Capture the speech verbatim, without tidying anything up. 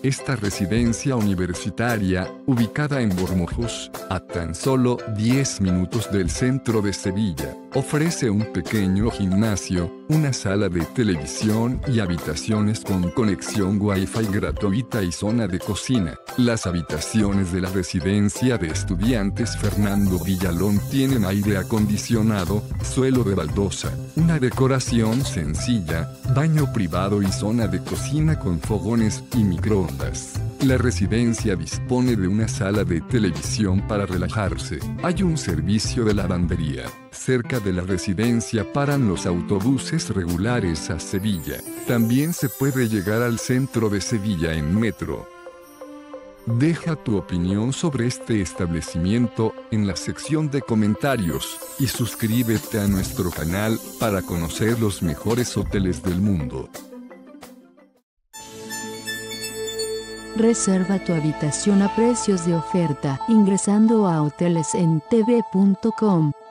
Esta residencia universitaria, ubicada en Bormujos, a tan solo diez minutos del centro de Sevilla, ofrece un pequeño gimnasio, una sala de televisión y habitaciones con conexión Wi-Fi gratuita y zona de cocina. Las habitaciones de la residencia de estudiantes Fernando Villalón tienen aire acondicionado, suelo de baldosa, una decoración sencilla, baño privado y zona de cocina con fogones y microondas. La residencia dispone de una sala de televisión para relajarse. Hay un servicio de lavandería. Cerca de la residencia paran los autobuses regulares a Sevilla. También se puede llegar al centro de Sevilla en metro. Deja tu opinión sobre este establecimiento en la sección de comentarios y suscríbete a nuestro canal para conocer los mejores hoteles del mundo. Reserva tu habitación a precios de oferta ingresando a hoteles en t v punto com.